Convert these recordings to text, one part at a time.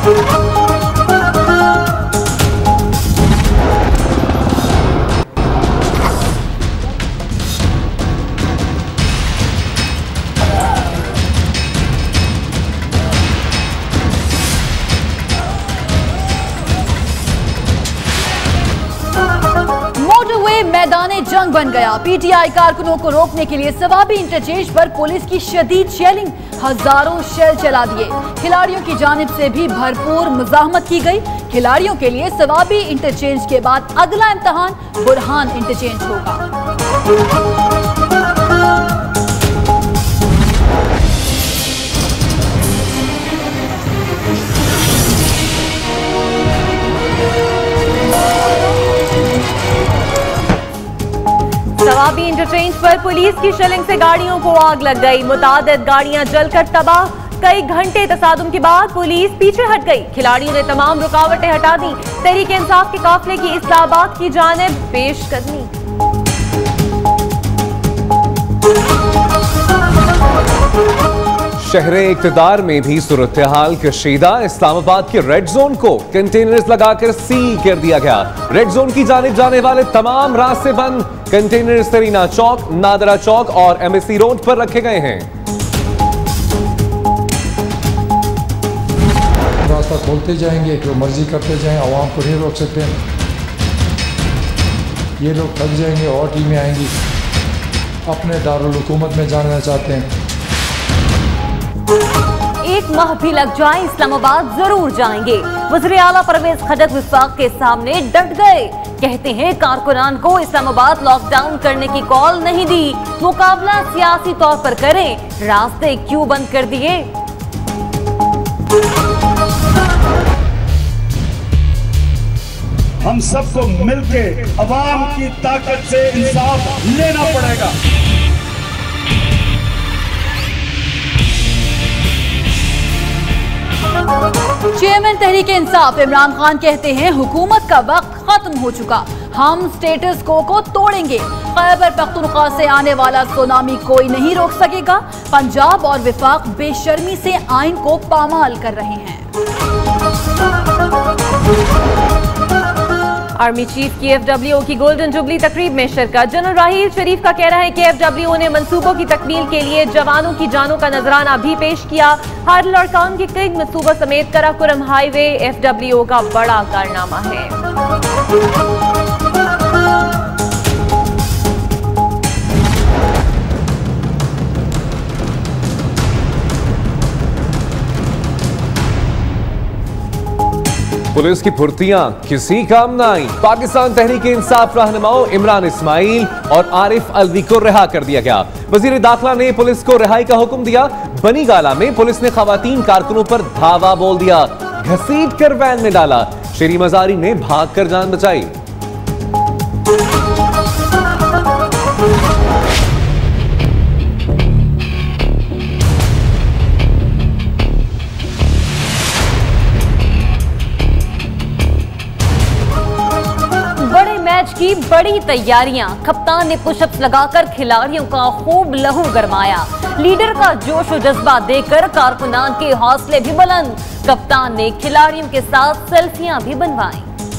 मैदाने जंग बन गया। पीटीआई कारकुनों को रोकने के लिए सवाबी इंटरचेंज पर पुलिस की शदीद शेलिंग, हजारों शेल चला दिए। खिलाड़ियों की जानिब से भी भरपूर मुजाहमत की गई। खिलाड़ियों के लिए सवाबी इंटरचेंज के बाद अगला इम्तिहान बुरहान इंटरचेंज होगा। सवाबी इंटरचेंज पर पुलिस की शेलिंग से गाड़ियों को आग लग गई। मुतादिद गाड़ियां जलकर तबाह। कई घंटे तसादुम के बाद पुलिस पीछे हट गई। खिलाड़ियों ने तमाम रुकावटें हटा दी। तहरीक इंसाफ के काफिले की इस्लामाबाद की जानिब पेशकदमी। शहरे इक्तदार में भी सूरत हाल कशीदा। इस्लामाबाद के रेड जोन को कंटेनर्स लगाकर सील कर दिया गया। रेड जोन की जानिब जाने वाले तमाम रास्ते बंद। कंटेनर सरीना चौक, नादरा चौक और एमएससी रोड पर रखे गए हैं। रास्ता खोलते जाएंगे, जो मर्जी करते जाएं, आवाम को नहीं रोक सकते। ये लोग थक जाएंगे और टीमें आएंगी, अपने दारुल हुकूमत में जाना चाहते हैं। एक माह भी लग जाए, इस्लामाबाद जरूर जाएंगे। वज़ीर आला परवेज खटक विफाक के सामने डट गए। कहते हैं कारकुनान को इस्लामाबाद लॉकडाउन करने की कॉल नहीं दी। मुकाबला सियासी तौर पर करें, रास्ते क्यों बंद कर दिए? हम सबको मिलके अवाम की ताकत से इंसाफ लेना पड़ेगा। चेयरमैन तहरीक इंसाफ इमरान खान कहते हैं हुकूमत का वक्त खत्म हो चुका, हम स्टेटस को तोड़ेंगे। खैबर पख्तूनख्वा से आने वाला सुनामी कोई नहीं रोक सकेगा। पंजाब और विफाक बेशर्मी से आइन को पामाल कर रहे हैं। आर्मी चीफ की एफडब्ल्यूओ की गोल्डन जुबली तकरीब में शिरकत। जनरल राहील शरीफ का कहना है कि एफडब्ल्यूओ ने मंसूबों की तकमील के लिए जवानों की जानों का नजराना भी पेश किया। हार्डल और काम के कई मंसूबों समेत कराकोरम हाईवे एफडब्ल्यूओ का बड़ा कारनामा है। पुलिस की फुर्तियां किसी काम न आई। पाकिस्तान तहरीक इंसाफ रहनुमाओं इमरान इस्माइल और आरिफ अलवी को रिहा कर दिया गया। वजीर दाखिला ने पुलिस को रिहाई का हुक्म दिया। बनी गाला में पुलिस ने खवातीन कारकुनों पर धावा बोल दिया, घसीट कर वैन में डाला। शेरी मजारी ने भागकर जान बचाई। की बड़ी तैयारियां। कप्तान ने पुशअप्स लगाकर खिलाड़ियों का खूब लहू गरमाया। लीडर का जोश और जज्बा देखकर कारकुनान के हौसले भी बुलंद। कप्तान ने खिलाड़ियों के साथ सेल्फियां भी बनवाई।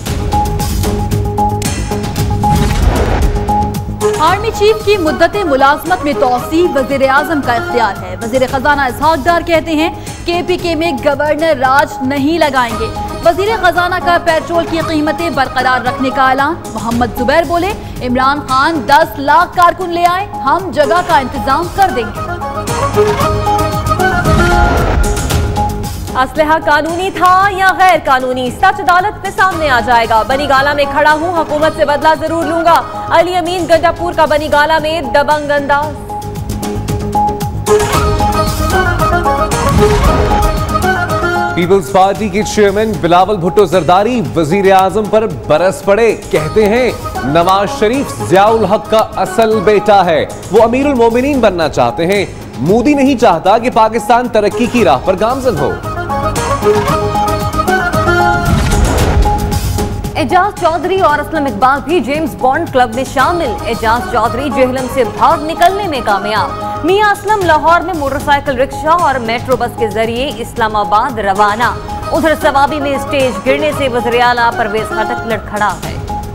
आर्मी चीफ की मुद्दत मुलाजमत में तौसी वजीर आजम का इख्तियार है। वजीर खजाना इसहाक डार कहते हैं KPK में गवर्नर राज नहीं लगाएंगे। वजीर खजाना का पेट्रोल की कीमतें बरकरार रखने का ऐलान। मोहम्मद जुबैर बोले इमरान खान 10 लाख कारकुन ले आए, हम जगह का इंतजाम कर देंगे। असलहा कानूनी था या गैर कानूनी, सच अदालत के सामने आ जाएगा। बनी गाला में खड़ा हूं, हुकूमत से बदला जरूर लूंगा। अली अमीन गंडापुर का बनी गाला में दबंग अंदाज। पीपल्स पार्टी के चेयरमैन बिलावल भुट्टो जरदारी वजीर आजम पर बरस पड़े। कहते हैं नवाज शरीफ जियाउल हक का असल बेटा है, वो अमीरुल मोमिनीन बनना चाहते हैं। मोदी नहीं चाहता कि पाकिस्तान तरक्की की राह पर गामजन हो। एजाज चौधरी और असलम इकबाल भी जेम्स बॉन्ड क्लब में शामिल। एजाज चौधरी जेहलम से भाग निकलने में कामयाब। मियां असलम लाहौर में मोटरसाइकिल रिक्शा और मेट्रो बस के जरिए इस्लामाबाद रवाना। उधर सवाबी में स्टेज गिरने से वज़ीर आला परवेज खटक लड़खड़ा है।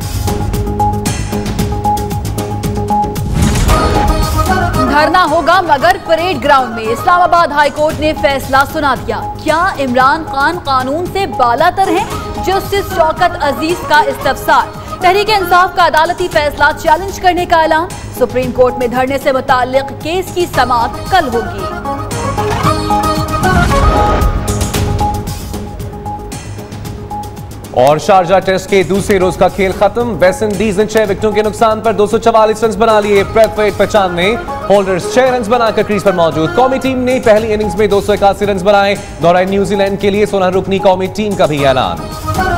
धरना होगा मगर परेड ग्राउंड में। इस्लामाबाद हाई कोर्ट ने फैसला सुना दिया। क्या इमरान खान कानून से बालातर हैं? जस्टिस शौकत अजीज का इस्तफसार। तहरीक इंसाफ का अदालती फैसला चैलेंज करने का ऐलान। सुप्रीम कोर्ट में धरने से मुताल्लिक केस की समाअत कल होगी। और शारजा टेस्ट के दूसरे रोज का खेल खत्म। वेस्ट इंडीज ने 6 विकेटों के नुकसान पर 244 रन बना लिए। ब्रैथवेट 95, होल्डर्स 6 रन बनाकर क्रीज पर मौजूद। कौमी टीम ने पहली इनिंग्स में 281 रन बनाए। दौरान न्यूजीलैंड के लिए 16 रुकनी कौमी टीम का भी ऐलान।